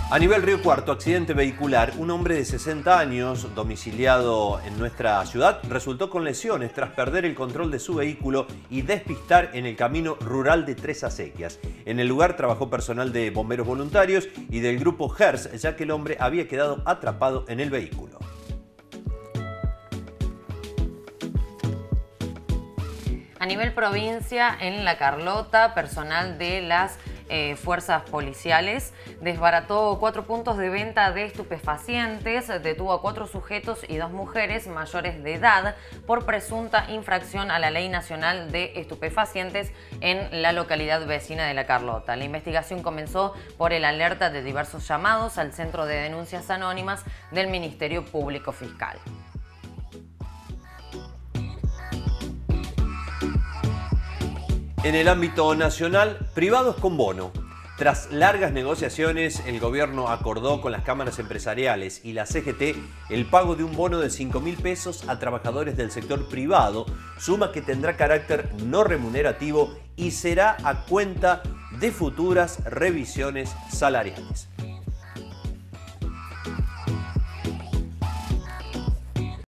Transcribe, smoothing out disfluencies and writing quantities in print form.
A nivel Río Cuarto, accidente vehicular. Un hombre de 60 años, domiciliado en nuestra ciudad, resultó con lesiones tras perder el control de su vehículo y despistar en el camino rural de Tres Acequias. En el lugar trabajó personal de bomberos voluntarios y del grupo GERS, ya que el hombre había quedado atrapado en el vehículo. A nivel provincia, en La Carlota, personal de las fuerzas policiales desbarató 4 puntos de venta de estupefacientes, detuvo a 4 sujetos y 2 mujeres mayores de edad por presunta infracción a la Ley Nacional de Estupefacientes en la localidad vecina de La Carlota. La investigación comenzó por el alerta de diversos llamados al Centro de Denuncias Anónimas del Ministerio Público Fiscal. En el ámbito nacional, privados con bono. Tras largas negociaciones, el gobierno acordó con las cámaras empresariales y la CGT el pago de un bono de 5.000 pesos a trabajadores del sector privado, suma que tendrá carácter no remunerativo y será a cuenta de futuras revisiones salariales.